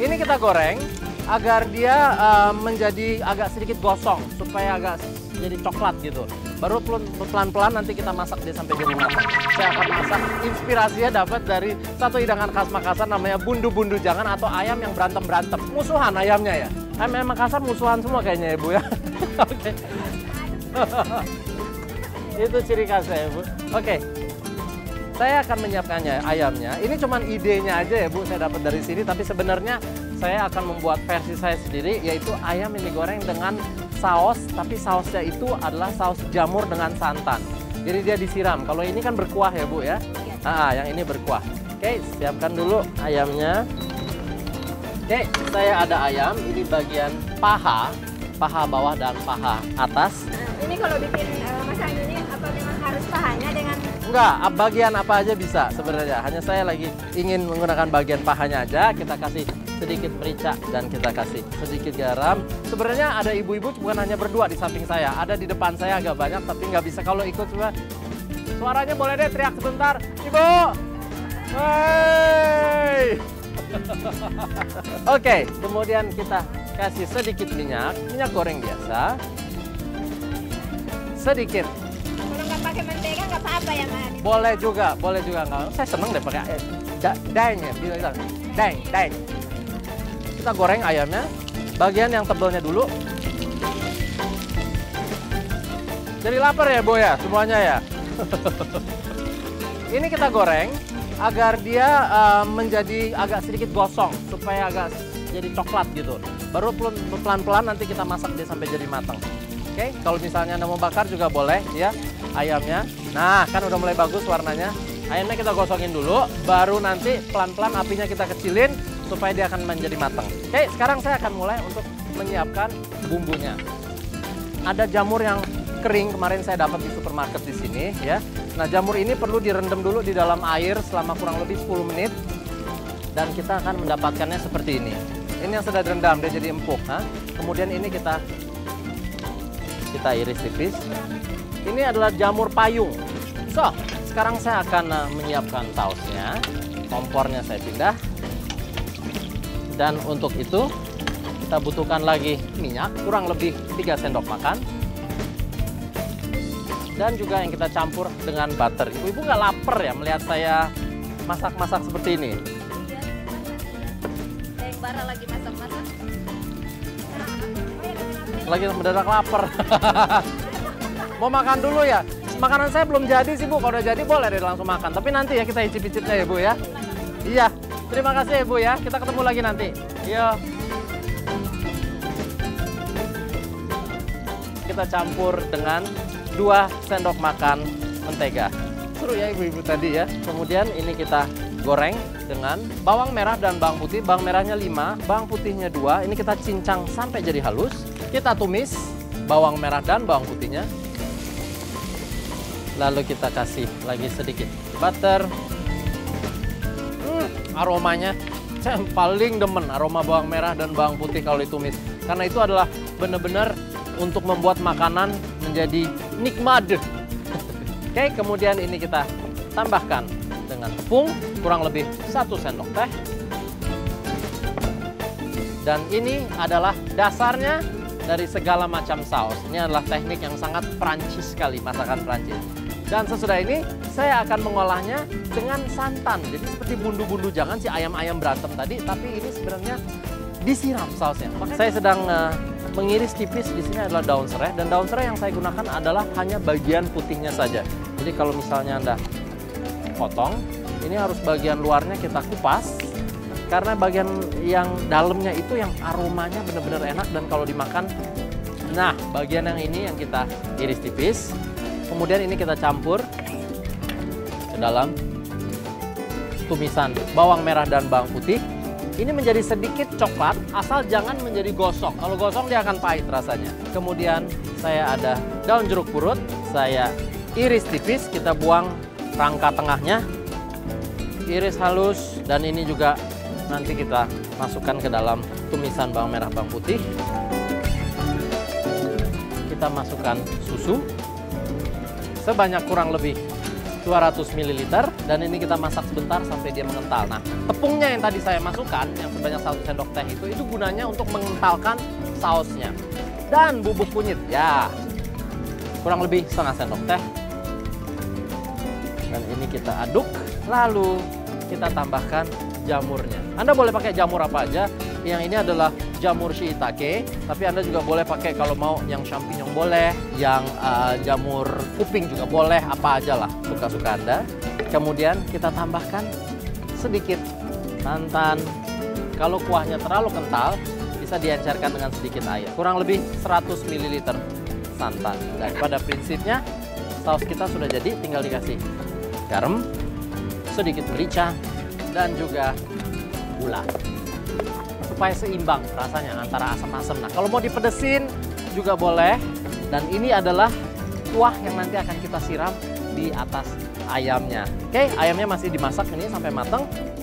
Ini kita goreng agar dia menjadi agak sedikit gosong, supaya agak jadi coklat gitu. Baru pelan-pelan nanti kita masak dia sampai jadi matang. Saya akan masak, inspirasinya dapat dari satu hidangan khas Makassar namanya bundu-bundu jangan atau ayam yang berantem-berantem. Musuhan ayamnya ya. Ayam Makassar musuhan semua kayaknya ya Bu ya. Oke. Itu ciri khasnya ya Bu. Oke. Saya akan menyiapkannya ayamnya. Ini cuman idenya aja ya Bu, saya dapat dari sini. Tapi sebenarnya saya akan membuat versi saya sendiri, yaitu ayam yang digoreng dengan saus. Tapi sausnya itu adalah saus jamur dengan santan. Jadi dia disiram. Kalau ini kan berkuah ya Bu ya. Yang ini berkuah. Oke, siapkan dulu ayamnya. Oke, saya ada ayam. Ini bagian paha bawah dan paha atas. Ini kalau bikin masakan ini apa memang harus pahanya dengan? Enggak, bagian apa aja bisa sebenarnya. Hanya saya lagi ingin menggunakan bagian pahanya aja. Kita kasih sedikit merica dan kita kasih sedikit garam. Sebenarnya ada ibu-ibu bukan hanya berdua di samping saya. Ada di depan saya agak banyak, tapi nggak bisa kalau ikut coba. Suaranya boleh deh teriak sebentar. Ibu! Hei! Oke, kemudian kita kasih sedikit minyak goreng biasa. Sedikit. Kalau nggak pakai mentega nggak apa-apa ya Mas? Boleh juga nggak. Saya seneng deh pakai daeng ya, bilang daeng. Kita goreng ayamnya, bagian yang tebelnya dulu. Jadi lapar ya Bu ya, semuanya ya. Ini kita goreng agar dia menjadi agak sedikit gosong, supaya agak jadi coklat gitu. Baru pelan-pelan nanti kita masak dia sampai jadi matang. Oke, kalau misalnya Anda mau bakar juga boleh ya ayamnya. Nah, kan udah mulai bagus warnanya. Ayamnya kita gosongin dulu, baru nanti pelan-pelan apinya kita kecilin supaya dia akan menjadi matang. Oke, sekarang saya akan mulai untuk menyiapkan bumbunya. Ada jamur yang kering kemarin saya dapat di supermarket di sini ya. Nah, jamur ini perlu direndam dulu di dalam air selama kurang lebih 10 menit. Dan kita akan mendapatkannya seperti ini. Ini yang sudah direndam, dia jadi empuk. Kemudian ini kita iris tipis. Ini adalah jamur payung. So, sekarang saya akan menyiapkan sausnya. Kompornya saya pindah. Dan untuk itu, kita butuhkan lagi minyak, kurang lebih 3 sendok makan. Dan juga yang kita campur dengan butter. Ibu-ibu nggak lapar ya melihat saya masak-masak seperti ini? Yang bara lagi masak-masak. Lagi mendadak lapar. Mau makan dulu ya? Makanan saya belum jadi sih Bu. Kalau udah jadi boleh deh langsung makan. Tapi nanti ya kita icip-icipnya ya Bu ya. Iya. Terima kasih ya Bu ya. Kita ketemu lagi nanti. Iya. Kita campur dengan 2 sendok makan mentega. Seru ya ibu-ibu tadi ya. Kemudian ini kita goreng dengan bawang merah dan bawang putih. Bawang merahnya 5, bawang putihnya 2. Ini kita cincang sampai jadi halus. Kita tumis bawang merah dan bawang putihnya. Lalu kita kasih lagi sedikit butter. Aromanya saya paling demen aroma bawang merah dan bawang putih kalau ditumis. Karena itu adalah benar-benar untuk membuat makanan menjadi nikmat. Oke, kemudian ini kita tambahkan dengan tepung kurang lebih 1 sendok teh. Dan ini adalah dasarnya dari segala macam saus. Ini adalah teknik yang sangat Prancis sekali, masakan Prancis. Dan sesudah ini saya akan mengolahnya dengan santan. Jadi seperti bundu-bundu jangan si ayam-ayam berantem tadi, tapi ini sebenarnya disiram sausnya. Saya sedang mengiris tipis. Di sini adalah daun serai, dan daun serai yang saya gunakan adalah hanya bagian putihnya saja. Jadi kalau misalnya Anda potong, ini harus bagian luarnya kita kupas. Karena bagian yang dalamnya itu yang aromanya benar-benar enak dan kalau dimakan. Nah, bagian yang ini yang kita iris tipis. Kemudian ini kita campur ke dalam tumisan bawang merah dan bawang putih. Ini menjadi sedikit coklat, asal jangan menjadi gosong. Kalau gosong dia akan pahit rasanya. Kemudian saya ada daun jeruk purut, saya iris tipis, kita buang rangka tengahnya. Iris halus, dan ini juga nanti kita masukkan ke dalam tumisan bawang merah bawang putih. Kita masukkan susu sebanyak kurang lebih 200 ml dan ini kita masak sebentar sampai dia mengental. Nah, tepungnya yang tadi saya masukkan yang sebanyak 1 sendok teh itu gunanya untuk mengentalkan sausnya. Dan bubuk kunyit ya kurang lebih setengah sendok teh. Dan ini kita aduk, lalu kita tambahkan jamurnya. Anda boleh pakai jamur apa aja. Yang ini adalah jamur shiitake, tapi Anda juga boleh pakai kalau mau yang champignon boleh, yang jamur kuping juga boleh, apa aja lah, suka-suka Anda. Kemudian kita tambahkan sedikit santan. Kalau kuahnya terlalu kental, bisa diencerkan dengan sedikit air. Kurang lebih 100 ml santan. Dan pada prinsipnya, saus kita sudah jadi, tinggal dikasih garam, sedikit merica, dan juga gula. Supaya seimbang rasanya antara asam-asam. Nah, kalau mau dipedesin juga boleh. Dan ini adalah kuah yang nanti akan kita siram di atas ayamnya. Oke, ayamnya masih dimasak ini sampai matang.